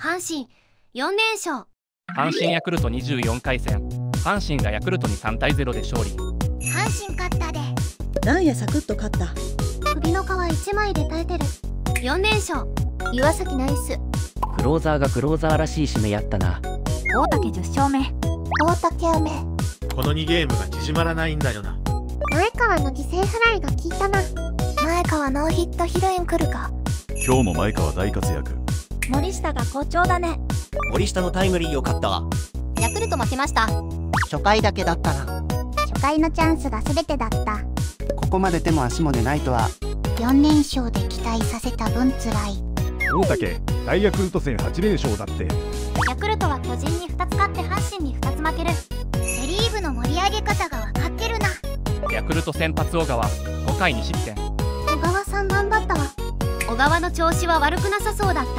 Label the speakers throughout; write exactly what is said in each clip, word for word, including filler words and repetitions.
Speaker 1: 阪神よんれんしょう。
Speaker 2: 阪神ヤクルトにじゅうよんかいせん、阪神がヤクルトにさんたいゼロで勝利。
Speaker 1: 阪神勝ったで。
Speaker 3: なんやサクッと勝った。
Speaker 1: 首の皮一枚で耐えてる。よんれんしょう。岩崎ナイス。
Speaker 4: クローザーがクローザーらしい締めやったな。
Speaker 5: 大竹じゅっしょうめ。
Speaker 1: 大竹梅。
Speaker 6: このにゲームが縮まらないんだよな。
Speaker 1: 前川の犠牲フライが効いたな。前川ノーヒット披露宴来るか。
Speaker 7: 今日も前川大活躍。
Speaker 5: 森下が好調だね。
Speaker 8: 森下のタイムリー良かったわ。
Speaker 5: ヤクルト負けました。
Speaker 8: 初回だけだったな。
Speaker 1: 初回のチャンスが全てだった。
Speaker 9: ここまで手も足も出ないとは。
Speaker 1: よんれんしょうで期待させた分つらい。
Speaker 10: 大竹大ヤクルト戦はちれんしょうだって。
Speaker 1: ヤクルトは巨人にふたつ勝って阪神にふたつ負ける。セリーグの盛り上げ方が分かってるな。
Speaker 2: ヤクルト先発小川ごかいにしってん。
Speaker 1: 小川さん頑張ったわ。小川の調子は悪くなさそうだった。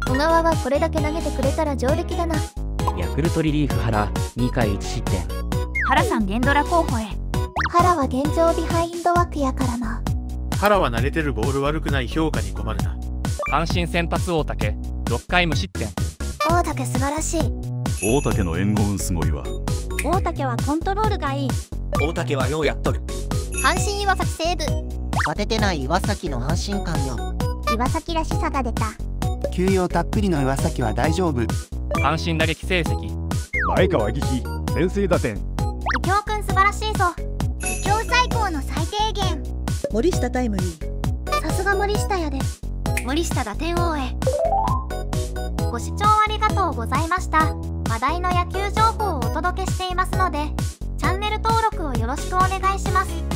Speaker 1: 小川はこれだけ投げてくれたら上出来だな。
Speaker 4: ヤクルトリリーフ原にかいいちしってん。
Speaker 5: 原さんゲンドラ候補へ。
Speaker 1: 原は現状ビハインド枠やからな。
Speaker 6: 原は慣れてるボール悪くない評価に困るな。
Speaker 2: 阪神先発大竹ろっかい無失点。
Speaker 1: 大竹素晴らしい。
Speaker 7: 大竹の援護運すごいわ。
Speaker 5: 大竹はコントロールがいい。
Speaker 8: 大竹はようやっとる。
Speaker 5: 阪神岩崎西武。
Speaker 8: 当ててない岩崎の安心感よ。
Speaker 1: 岩崎らしさが出た。
Speaker 9: 休養たっぷりの岩崎は大丈夫。
Speaker 2: 阪神打撃成績
Speaker 10: 前川撃先制打点。
Speaker 1: 右京くん素晴らしいぞ。右京最高の最低限。
Speaker 3: 森下タイムリー。
Speaker 1: さすが森下やで。森下打点王へ。ご視聴ありがとうございました。話題の野球情報をお届けしていますのでチャンネル登録をよろしくお願いします。